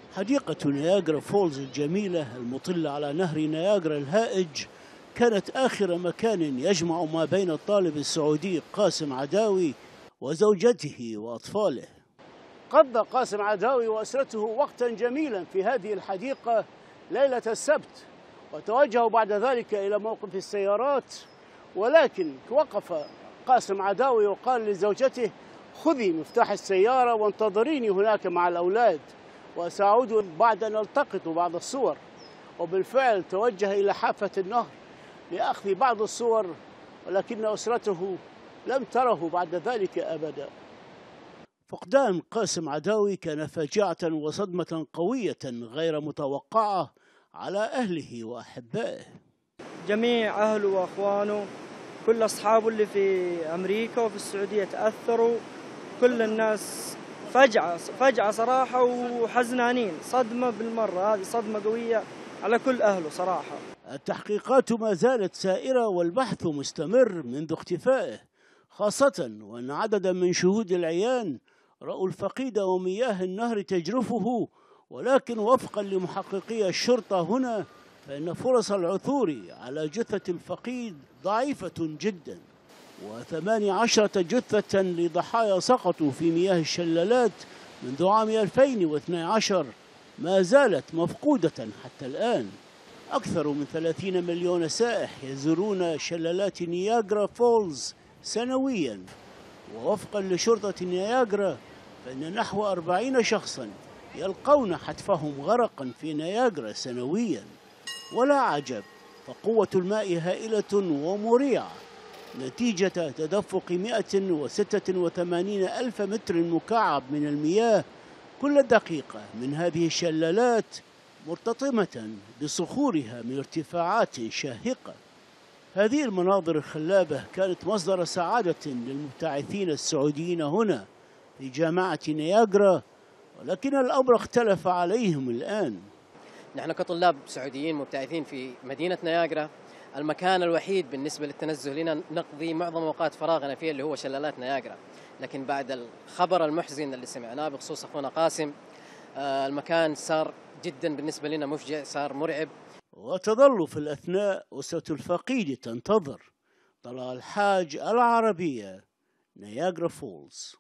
حديقة نياجرا فولز الجميلة المطلة على نهر نياجرا الهائج كانت آخر مكان يجمع ما بين الطالب السعودي قاسم عداوي وزوجته وأطفاله. قضى قاسم عداوي وأسرته وقتا جميلا في هذه الحديقة ليلة السبت، وتوجهوا بعد ذلك إلى موقف السيارات، ولكن وقف قاسم عداوي وقال لزوجته: خذي مفتاح السيارة وانتظريني هناك مع الأولاد وسأعود بعد أن التقط بعض الصور. وبالفعل توجه إلى حافة النهر لأخذ بعض الصور، ولكن أسرته لم تره بعد ذلك أبدا. فقدان قاسم عداوي كان فاجعة وصدمة قوية غير متوقعة على أهله وأحبائه. جميع أهله وأخوانه، كل أصحابه اللي في أمريكا وفي السعودية تأثروا، كل الناس فجعة صراحة وحزنانين. صدمة بالمرة، هذه صدمة قوية على كل أهله صراحة. التحقيقات ما زالت سائرة والبحث مستمر منذ اختفائه، خاصة وأن عددا من شهود العيان رأوا الفقيد ومياه النهر تجرفه، ولكن وفقا لمحققي الشرطة هنا فإن فرص العثور على جثة الفقيد ضعيفة جدا، و18 جثة لضحايا سقطوا في مياه الشلالات منذ عام 2012 ما زالت مفقودة حتى الآن. أكثر من 30 مليون سائح يزورون شلالات نياجرا فولز سنويا، ووفقا لشرطة نياجرا فإن نحو 40 شخصا يلقون حتفهم غرقا في نياجرا سنويا. ولا عجب، فقوة الماء هائلة ومريعة نتيجة تدفق 186 ألف متر مكعب من المياه كل دقيقة من هذه الشلالات، مرتطمة بصخورها من ارتفاعات شاهقة. هذه المناظر الخلابة كانت مصدر سعادة للمبتعثين السعوديين هنا في جامعة نياجرا، ولكن الأمر اختلف عليهم الآن. نحن كطلاب سعوديين مبتعثين في مدينة نياجرا، المكان الوحيد بالنسبة للتنزه لنا نقضي معظم أوقات فراغنا فيه اللي هو شلالات نياجرا. لكن بعد الخبر المحزن اللي سمعناه بخصوص أخونا قاسم، المكان صار جدا بالنسبة لنا مفجع، صار مرعب. وتظل في الأثناء أسرة الفقيد تنتظر. طلال الحاج، العربية، نياجرا فولز.